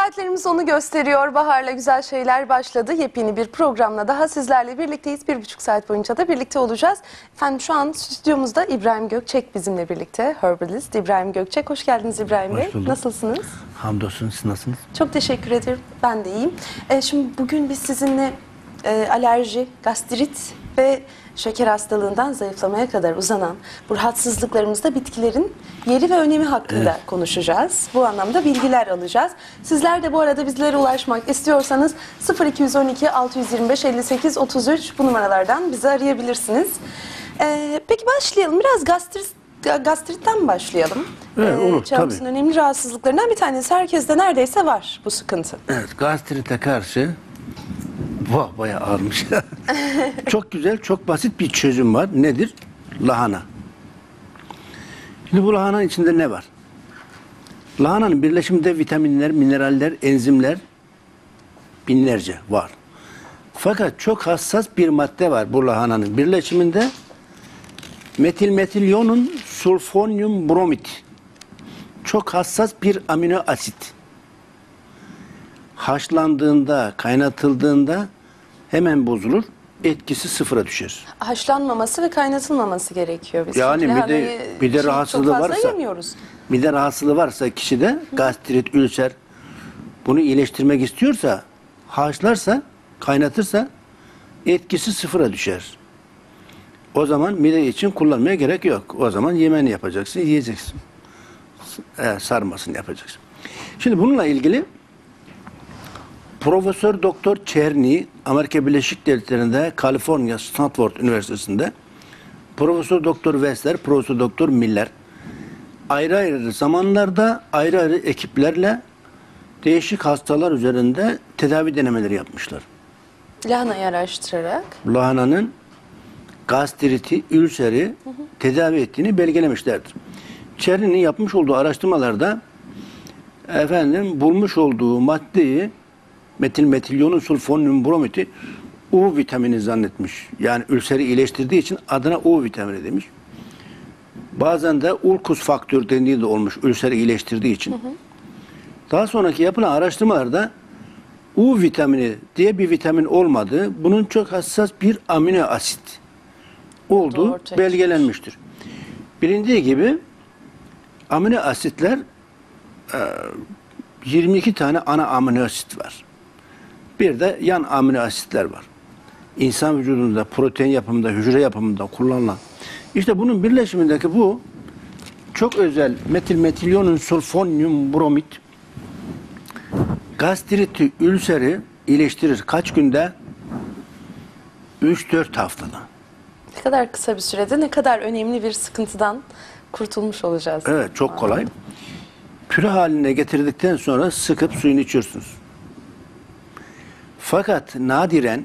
Saatlerimiz onu gösteriyor. Baharla güzel şeyler başladı. Yepyeni bir programla daha sizlerle birlikteyiz. 1,5 saat boyunca da birlikte olacağız. Efendim şu an stüdyomuzda İbrahim Gökçek bizimle birlikte. Herbalist İbrahim Gökçek. Hoş geldiniz İbrahim Bey. Nasılsınız? Hamdolsun, siz nasılsınız? Çok teşekkür ederim. Ben de iyiyim. Şimdi bugün biz sizinle alerji, gastrit ve şeker hastalığından zayıflamaya kadar uzanan bu rahatsızlıklarımızda bitkilerin yeri ve önemi hakkında konuşacağız. Bu anlamda bilgiler alacağız. Sizler de bu arada bizlere ulaşmak istiyorsanız 0212 625 58 33 bu numaralardan bizi arayabilirsiniz. Peki başlayalım. Biraz gastritten başlayalım. Evet, olur, Çağımızın önemli rahatsızlıklarından bir tanesi. Herkeste neredeyse var bu sıkıntı. Evet, gastrite karşı bayağı ağırmış. Çok güzel, çok basit bir çözüm var. Nedir? Lahana. Şimdi bu lahananın içinde ne var? Lahananın birleşiminde vitaminler, mineraller, enzimler binlerce var. Fakat çok hassas bir madde var bu lahananın birleşiminde. Metilmetilyonun sulfonyum bromit. Çok hassas bir amino asit. Haşlandığında, kaynatıldığında hemen bozulur. Etkisi sıfıra düşer. Haşlanmaması ve kaynatılmaması gerekiyor. Biz yani bir de rahatsızlığı varsa, bir de rahatsızlığı varsa kişide gastrit, ülser, bunu iyileştirmek istiyorsa, haşlarsa, kaynatırsa etkisi sıfıra düşer. O zaman mide için kullanmaya gerek yok. O zaman yemeğini yapacaksın, yiyeceksin. Sarmasını yapacaksın. Şimdi bununla ilgili Profesör Doktor Çerny, Amerika Birleşik Devletleri'nde Kaliforniya Stanford Üniversitesi'nde, Profesör Doktor Wessler, Profesör Doktor Miller ayrı ayrı zamanlarda ayrı ayrı ekiplerle değişik hastalar üzerinde tedavi denemeleri yapmışlar. Lahanayı araştırarak. Lahananın gastriti, ülseri tedavi ettiğini belgelemişlerdir. Çerny'nin yapmış olduğu araştırmalarda bulmuş olduğu maddeyi metilmetilyonun sulfonyum bromiti U vitamini zannetmiş. Yani ülseri iyileştirdiği için adına U vitamini demiş. Bazen de ulkus faktör dendiği de olmuş ülseri iyileştirdiği için. Daha sonraki yapılan araştırmalarda U vitamini diye bir vitamin olmadığı, bunun çok hassas bir amino asit olduğu belgelenmiştir. Bilindiği gibi amino asitler 22 tane ana amino asit var. Bir de yan amino asitler var. İnsan vücudunda protein yapımında, hücre yapımında kullanılan. İşte bunun birleşimindeki bu çok özel metilmetilyonun sulfonyum bromit gastriti, ülseri iyileştirir. Kaç günde? 3-4 haftada. Ne kadar kısa bir sürede ne kadar önemli bir sıkıntıdan kurtulmuş olacağız. Evet, çok kolay. Püre haline getirdikten sonra sıkıp suyunu içiyorsunuz. Fakat nadiren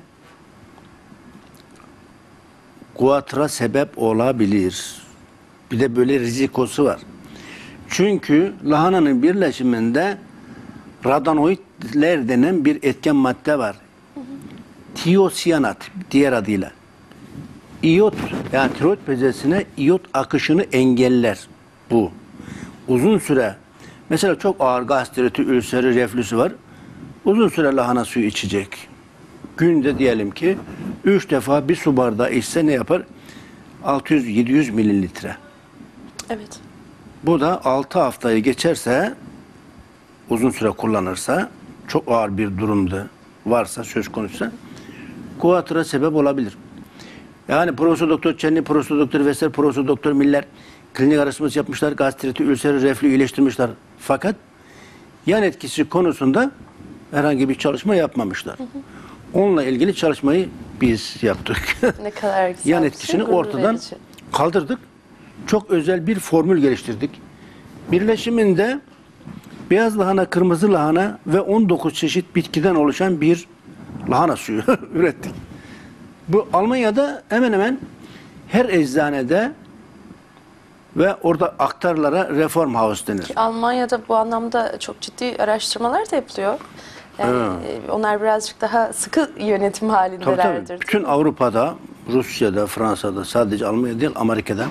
guatra sebep olabilir. Bir de böyle rizikosu var. Çünkü lahananın birleşiminde radanoidler denen bir etken madde var. Tiosiyanat diğer adıyla. İyot, yani tiroid bezesine iyot akışını engeller bu. Uzun süre, mesela çok ağır gastriti, ülseri, reflüsü var. Uzun süre lahana suyu içecek. Günde diyelim ki 3 defa bir su bardağı içse ne yapar? 600-700 mililitre. Evet. Bu da 6 haftayı geçerse, uzun süre kullanırsa, çok ağır bir durumda varsa, söz konusuysa, guatra sebep olabilir. Yani Profesör Doktor Çerny, Profesör Doktor Wessler, Profesör Doktor Miller klinik araştırması yapmışlar, gastriti, ülseri, reflü iyileştirmişler. Fakat yan etkisi konusunda herhangi bir çalışma yapmamışlar. Onunla ilgili çalışmayı biz yaptık. Ne kadar güzel. Yan etkisini ortadan kaldırdık. Çok özel bir formül geliştirdik. Birleşiminde beyaz lahana, kırmızı lahana ve 19 çeşit bitkiden oluşan bir lahana suyu ürettik. Bu Almanya'da hemen hemen her eczanede ve orada aktarlara Reform House denir. Almanya'da bu anlamda çok ciddi araştırmalar da yapılıyor. Yani onlar birazcık daha sıkı yönetim halindelerdir. Tabii. Bütün Avrupa'da, Rusya'da, Fransa'da, sadece Almanya değil, Amerika'da,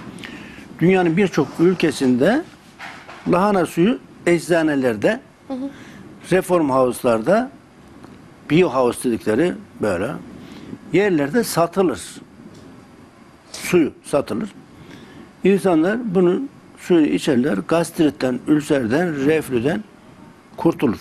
dünyanın birçok ülkesinde lahana suyu eczanelerde reform house'larda bio house dedikleri böyle yerlerde satılır. Suyu satılır. İnsanlar bunun suyunu içerler. Gastritten, ülserden, reflüden kurtulur.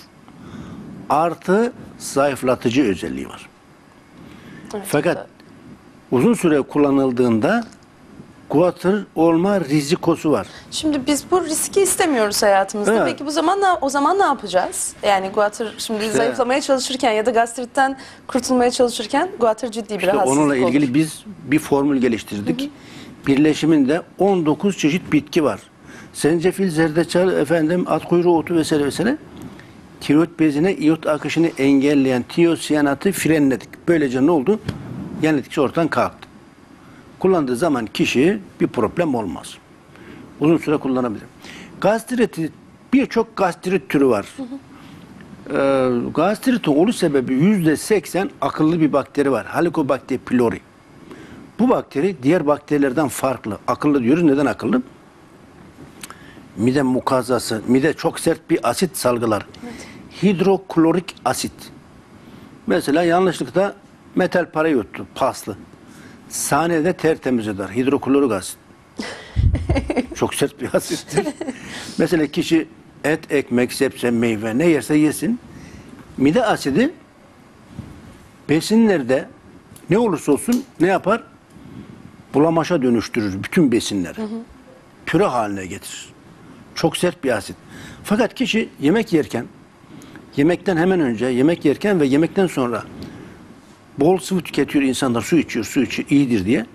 Artı zayıflatıcı özelliği var. Evet, Fakat güzel. uzun süre kullanıldığında guatr olma rizikosu var. Şimdi biz bu riski istemiyoruz hayatımızda. Evet. Peki o zaman ne yapacağız? Yani guatr şimdi İşte- zayıflamaya çalışırken ya da gastritten kurtulmaya çalışırken guatr ciddi bir İşte rahatsızlık onunla ilgili olur. biz bir formül geliştirdik. Birleşiminde 19 çeşit bitki var. Zencefil, zerdeçal, at kuyruğu otu vesaire vesaire. Tiroid bezine iyot akışını engelleyen tiyosiyanatı frenledik. Böylece ne oldu? Yan etkisi ortadan kalktı. Kullandığı zaman kişi bir problem olmaz. Uzun süre kullanabilir. Gastriti, birçok gastrit türü var. Gastritin oluş sebebi %80 akıllı bir bakteri var. Helicobacter pylori. Bu bakteri diğer bakterilerden farklı. Akıllı diyoruz. Neden akıllı? Mide mukazası, mide çok sert bir asit salgılar. Evet. Hidroklorik asit. Mesela yanlışlıkla metal para yuttu, paslı. Saniyede tertemiz eder. Hidroklorik asit. Çok sert bir asittir. Mesela kişi et, ekmek, sebze, meyve ne yerse yesin. Mide asidi besinlerde ne olursa olsun ne yapar? Bulamaşa dönüştürür bütün besinleri. Püre haline getirir. Çok sert bir asit. Fakat kişi yemek yerken, yemekten hemen önce, yemek yerken ve yemekten sonra bol sıvı tüketiyor insanlar. Su içiyor iyidir diye.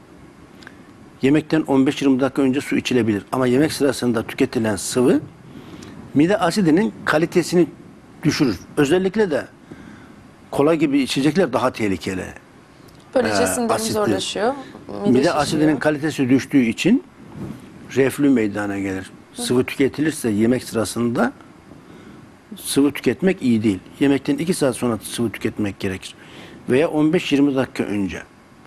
Yemekten 15-20 dakika önce su içilebilir. Ama yemek sırasında tüketilen sıvı mide asidinin kalitesini düşürür. Özellikle de kola gibi içecekler daha tehlikeli. Böylece sindirimi zorlaşıyor. Mide asidinin kalitesi düştüğü için reflü meydana gelir. Sıvı tüketilirse yemek sırasında sıvı tüketmek iyi değil. Yemekten 2 saat sonra sıvı tüketmek gerekir. Veya 15-20 dakika önce.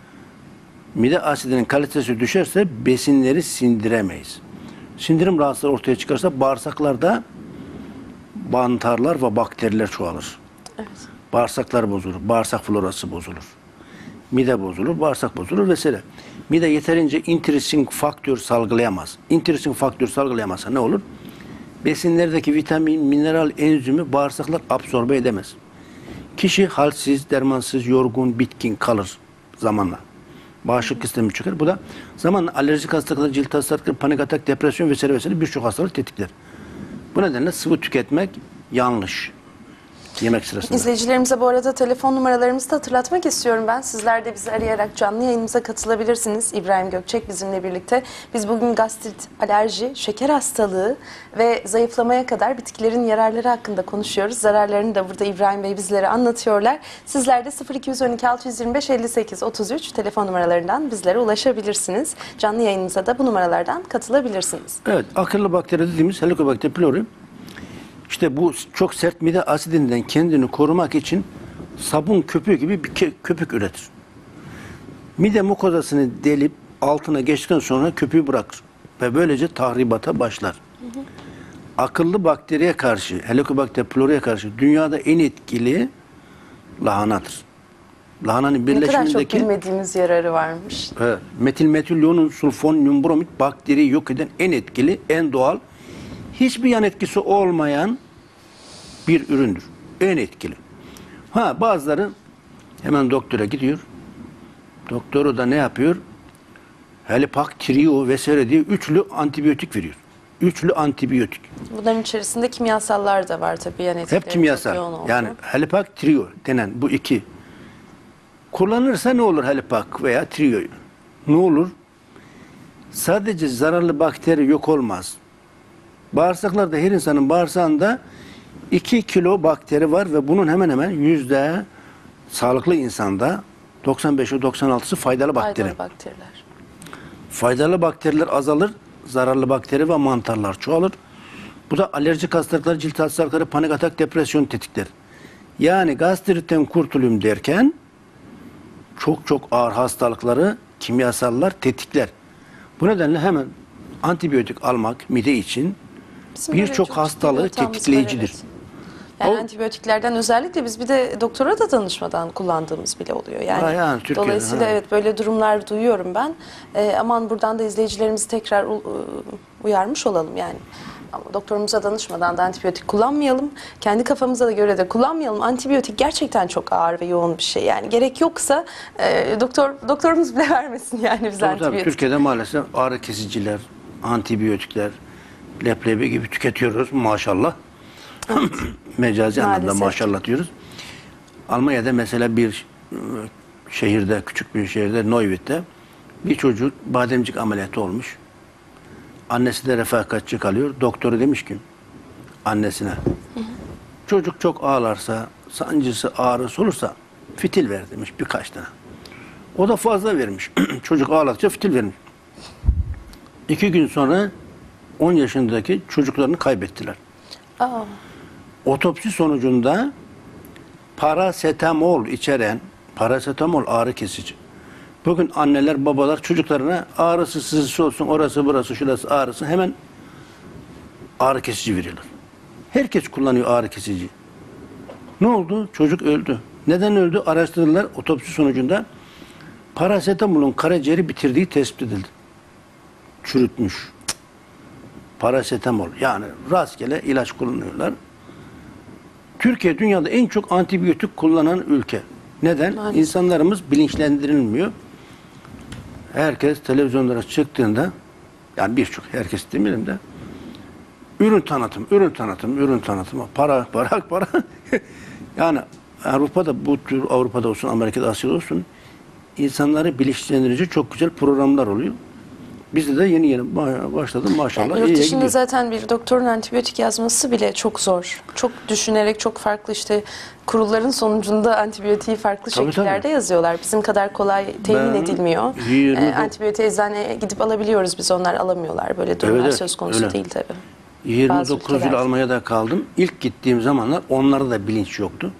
Mide asidinin kalitesi düşerse besinleri sindiremeyiz. Sindirim rahatsızlığı ortaya çıkarsa bağırsaklarda mantarlar ve bakteriler çoğalır. Evet. Bağırsaklar bozulur, bağırsak florası bozulur. Mide bozulur, bağırsak bozulur vesaire. Mide yeterince intrinsic faktör salgılayamaz. Intrinsic faktör salgılayamazsa ne olur? Besinlerdeki vitamin, mineral, enzimi bağırsaklar absorbe edemez. Kişi halsiz, dermansız, yorgun, bitkin kalır zamanla. Bağışıklık sistemi çıkar. Bu da zamanla alerjik hastalıklar, cilt hastalıkları, panik atak, depresyon vesaire vesaire birçok hastalık tetikler. Bu nedenle sıvı tüketmek yanlış. Yemek sırasında. İzleyicilerimize bu arada telefon numaralarımızı da hatırlatmak istiyorum ben. Sizler de bizi arayarak canlı yayınımıza katılabilirsiniz. İbrahim Gökçek bizimle birlikte. Biz bugün gastrit, alerji, şeker hastalığı ve zayıflamaya kadar bitkilerin yararları hakkında konuşuyoruz. Zararlarını da burada İbrahim Bey bizlere anlatıyorlar. Sizler de 0212 625 58 33 telefon numaralarından bizlere ulaşabilirsiniz. Canlı yayınımıza da bu numaralardan katılabilirsiniz. Evet, akıllı bakteri dediğimiz Helicobacter pylori. İşte bu çok sert mide asidinden kendini korumak için sabun köpüğü gibi bir köpük üretir. Mide mukozasını delip altına geçtikten sonra köpüğü bırakır. Ve böylece tahribata başlar. Akıllı bakteriye karşı, Helicobacter pylori'ye karşı dünyada en etkili lahanadır. Lahananın Ne kadar çok birleşimindeki bilmediğimiz yararı varmış. metilmetilyonun sulfonylumbromin bromid bakteriyi yok eden en etkili, en doğal, hiçbir yan etkisi olmayan bir üründür. En etkili. Bazıları hemen doktora gidiyor. Doktoru da ne yapıyor? Helipak, trio vesaire diye üçlü antibiyotik veriyor. Üçlü antibiyotik. Bunların içerisinde kimyasallar da var tabii. Yani Hep kimyasal. Yani helipak, trio denen bu iki. Kullanırsa ne olur helipak veya trioyu? Ne olur? Sadece zararlı bakteri yok olmaz. Bağırsaklarda, her insanın bağırsağında 2 kilo bakteri var ve bunun hemen hemen sağlıklı insanda 95'e 96'sı faydalı bakteri. Faydalı bakteriler. Faydalı bakteriler azalır, zararlı bakteri ve mantarlar çoğalır. Bu da alerjik hastalıklar, cilt hastalıkları, panik atak, depresyon tetikler. Yani gastritten kurtulayım derken çok ağır hastalıkları kimyasallar tetikler. Bu nedenle hemen antibiyotik almak mide için birçok hastalığı tetikleyicidir. Evet. Yani O- antibiyotiklerden özellikle biz bir de doktora da danışmadan kullandığımız bile oluyor. Yani, Ha, yani Türkiye'de, dolayısıyla ha. evet böyle durumlar duyuyorum ben. Aman buradan da izleyicilerimizi tekrar uyarmış olalım yani. Ama doktorumuza danışmadan da antibiyotik kullanmayalım. Kendi kafamıza da göre de kullanmayalım. Antibiyotik gerçekten çok ağır ve yoğun bir şey. Yani gerek yoksa doktorumuz bile vermesin yani bize Tabii, tabii. antibiyotik. Türkiye'de maalesef ağrı kesiciler, antibiyotikler, leblebi gibi tüketiyoruz maşallah. Mecazi anlamda Maalesef. maşallah diyoruz. Almanya'da mesela bir şehirde, küçük bir şehirde, Neuwied'de bir çocuk bademcik ameliyatı olmuş. Annesi de refakatçi kalıyor. Doktoru demiş ki annesine, çocuk çok ağlarsa, sancısı, ağrısı olursa fitil ver demiş birkaç tane. O da fazla vermiş. Çocuk ağladıkça fitil vermiş. 2 gün sonra 10 yaşındaki çocuklarını kaybettiler. Aa, Otopsi sonucunda parasetamol içeren, parasetamol ağrı kesici. Bugün anneler, babalar çocuklarına ağrısı, sızısı olsun, orası, burası, şurası ağrısı hemen ağrı kesici veriyorlar. Herkes kullanıyor ağrı kesici. Ne oldu? Çocuk öldü. Neden öldü? Araştırdılar. Otopsi sonucunda parasetamolun karaciğeri bitirdiği tespit edildi. Çürütmüş. Parasetamol. Yani rastgele ilaç kullanıyorlar. Türkiye dünyada en çok antibiyotik kullanan ülke. Neden? Maalesef. İnsanlarımız bilinçlendirilmiyor. Herkes televizyonlara çıktığında, yani birçok, herkes demeyelim de, ürün tanıtım, ürün tanıtım, ürün tanıtımı, para, para, para. Yani Avrupa'da, bu tür Avrupa'da olsun, Amerika'da, Asya'da olsun, insanları bilinçlendirici çok güzel programlar oluyor. Bizde de yeni yeni başladı maşallah. yani yurt iyiye dışında gidiyor. zaten bir doktorun antibiyotik yazması bile çok zor. Çok düşünerek çok farklı işte kurulların sonucunda antibiyotiği farklı Tabii, şekillerde tabii. yazıyorlar. Bizim kadar kolay temin Ben edilmiyor. 20 Antibiyotiği eczaneye gidip alabiliyoruz biz, onlar alamıyorlar. Böyle durumlar Evet, söz konusu öyle. değil tabii. 29 yıl ülkelerde. Almanya'da kaldım. İlk gittiğim zamanlar onlarda da bilinç yoktu.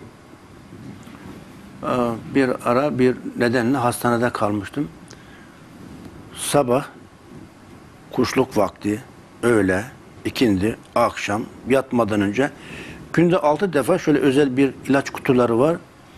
Bir ara bir nedenle hastanede kalmıştım. Sabah, kuşluk vakti, öğle, ikindi, akşam, yatmadan önce günde 6 defa şöyle özel bir ilaç kutuları var.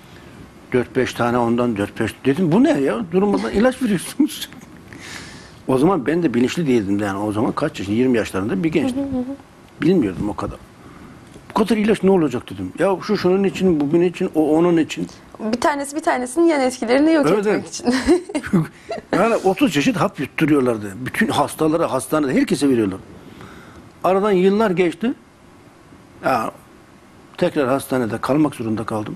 4-5 tane ondan 4-5. Dedim bu ne ya? Durmadan ilaç veriyorsunuz. O zaman ben de bilinçli değildim yani. O zaman kaç yaşında? 20 yaşlarında bir gençtim. Bilmiyordum o kadar. Bu kadar ilaç ne olacak dedim. Ya şu şunun için, bu bunun için, o onun için. Bir tanesi bir tanesinin yan etkilerini yok Evet, etmek evet. için. Yani 30 çeşit hap yutturuyorlardı. Bütün hastalara, hastanede herkese veriyorlar. Aradan yıllar geçti. Ya, tekrar hastanede kalmak zorunda kaldım.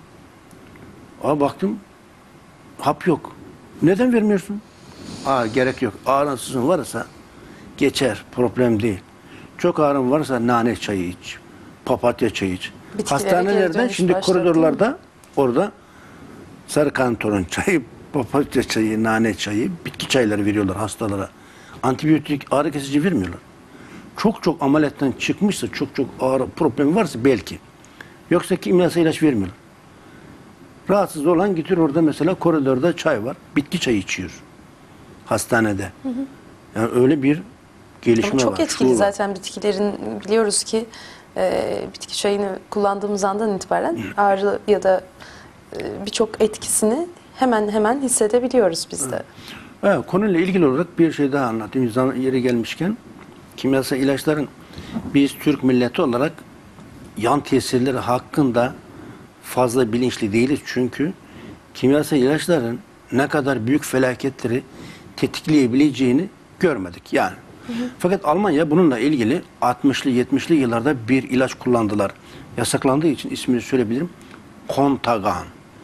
Baktım hap yok. Neden vermiyorsun? Gerek yok. Ağrın sızın varsa geçer. Problem değil. Çok ağrın varsa nane çayı iç. Papatya çayı iç. Bitkilere geri Hastanelerde dönüş şimdi başladı, koridorlarda orada sarı kantaron çayı, papatya çayı, nane çayı, bitki çayları veriyorlar hastalara. Antibiyotik, ağrı kesici vermiyorlar. Çok çok ameliyattan çıkmışsa, çok çok ağrı problemi varsa belki. Yoksa kimyasal ilaç vermiyorlar. Rahatsız olan gidiyor orada mesela koridorda çay var. Bitki çayı içiyor. Hastanede. Yani öyle bir gelişme Ama çok var. etkili şu var. zaten bitkilerin, biliyoruz ki bitki çayını kullandığımız andan itibaren ağrı ya da birçok etkisini hemen hemen hissedebiliyoruz biz de. Evet, konuyla ilgili olarak bir şey daha anlatayım. Yeri gelmişken, kimyasal ilaçların biz Türk milleti olarak yan tesirleri hakkında fazla bilinçli değiliz. Çünkü kimyasal ilaçların ne kadar büyük felaketleri tetikleyebileceğini görmedik yani. Fakat Almanya bununla ilgili 60'lı 70'li yıllarda bir ilaç kullandılar. Yasaklandığı için ismini söyleyebilirim. Contagan.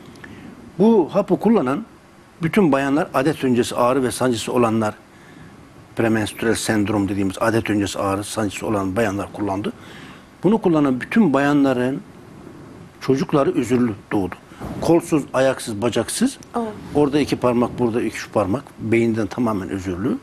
Bu hapı kullanan bütün bayanlar, adet öncesi ağrı ve sancısı olanlar, premenstrüel sendrom dediğimiz adet öncesi ağrı sancısı olan bayanlar kullandı. Bunu kullanan bütün bayanların çocukları özürlü doğdu. Kolsuz, ayaksız, bacaksız. Orada 2 parmak, burada 2 parmak. Beyinden tamamen özürlü.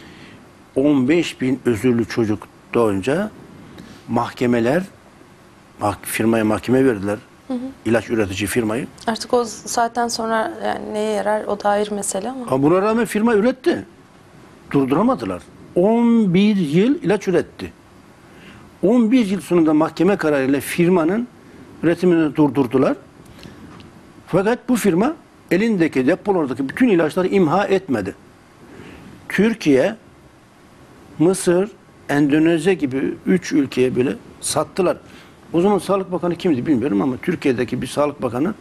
15.000 özürlü çocuk doğunca mahkemeler, firmaya mahkeme verdiler. İlaç üretici firmayı. Artık o saatten sonra yani neye yarar o da ayrı mesele ama. Buna rağmen firma üretti. Durduramadılar. 11 yıl ilaç üretti. 11 yıl sonunda mahkeme kararıyla firmanın üretimini durdurdular. Fakat bu firma elindeki depolardaki bütün ilaçları imha etmedi. Türkiye, Mısır, Endonezya gibi 3 ülkeye böyle sattılar. O zaman Sağlık Bakanı kimdi bilmiyorum ama Türkiye'deki bir Sağlık Bakanı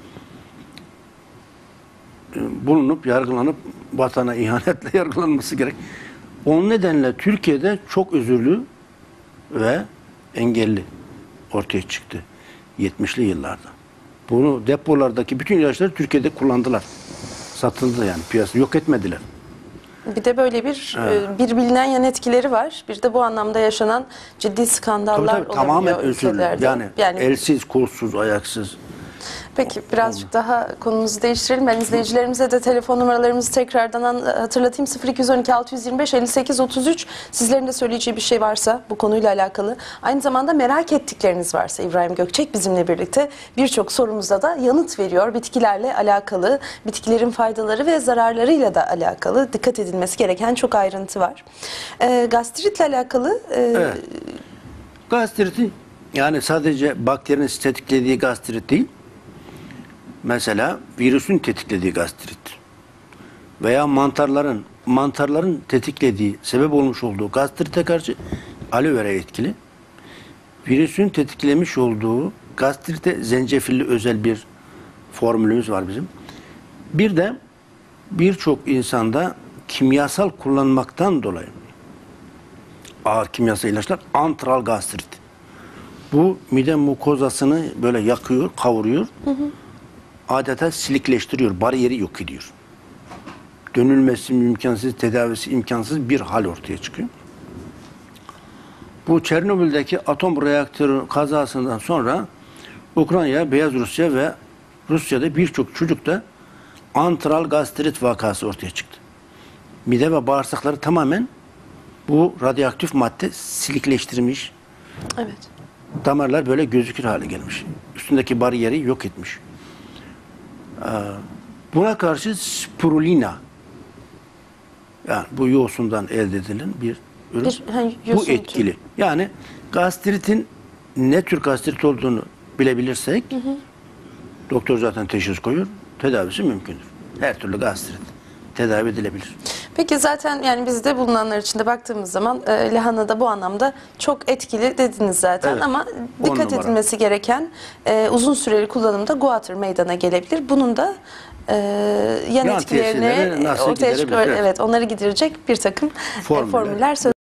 bulunup, yargılanıp vatana ihanetle yargılanması gerek. Onun nedenle Türkiye'de çok özürlü ve engelli ortaya çıktı 70'li yıllarda. Bunu depolardaki bütün ilaçları Türkiye'de kullandılar. Satıldı yani piyasa yok etmediler. Bir de böyle bir bilinen yan etkileri var. Bir de bu anlamda yaşanan ciddi skandallar olabiliyor tamamen özürlü. ülkelerde. Yani elsiz, kolsuz, ayaksız. Peki birazcık daha konumuzu değiştirelim. Ben izleyicilerimize de telefon numaralarımızı tekrardan hatırlatayım. 0212 625 58 33. Sizlerin de söyleyeceği bir şey varsa bu konuyla alakalı. Aynı zamanda merak ettikleriniz varsa İbrahim Gökçek bizimle birlikte birçok sorumuza da yanıt veriyor. Bitkilerle alakalı, bitkilerin faydaları ve zararlarıyla da alakalı dikkat edilmesi gereken çok ayrıntı var. Gastritle alakalı... Evet. Gastritin yani sadece bakterinin tetiklediği gastrit değil. Mesela virüsün tetiklediği gastrit veya mantarların tetiklediği, sebep olmuş olduğu gastrite karşı aloe vera etkili. Virüsün tetiklemiş olduğu gastrite zencefilli özel bir formülümüz var bizim. Bir de birçok insanda kimyasal kullanmaktan dolayı ağır kimyasal ilaçlar antral gastrit. Bu mide mukozasını böyle yakıyor, kavuruyor. Adeta silikleştiriyor, bariyeri yok ediyor. Dönülmesi imkansız, tedavisi imkansız bir hal ortaya çıkıyor. Bu Çernobil'deki atom reaktörü kazasından sonra Ukrayna, Beyaz Rusya ve Rusya'da birçok çocukta antral gastrit vakası ortaya çıktı. Mide ve bağırsakları tamamen bu radyoaktif madde silikleştirmiş. Evet. Damarlar böyle gözükür hale gelmiş. Üstündeki bariyeri yok etmiş. Buna karşı spirulina, yani bu yosundan elde edilen bir ürün. Bu etkili. Yani gastritin ne tür gastrit olduğunu bilebilirsek doktor zaten teşhis koyuyor. Tedavisi mümkündür. Her türlü gastrit tedavi edilebilir. Peki zaten yani bizde bulunanlar içinde baktığımız zaman lahana da bu anlamda çok etkili dediniz zaten, evet, ama dikkat edilmesi gereken uzun süreli kullanımda guatr meydana gelebilir. Bunun da yan etkilerini ortaya çıkıyor. Evet, onları giderecek bir takım formüller söz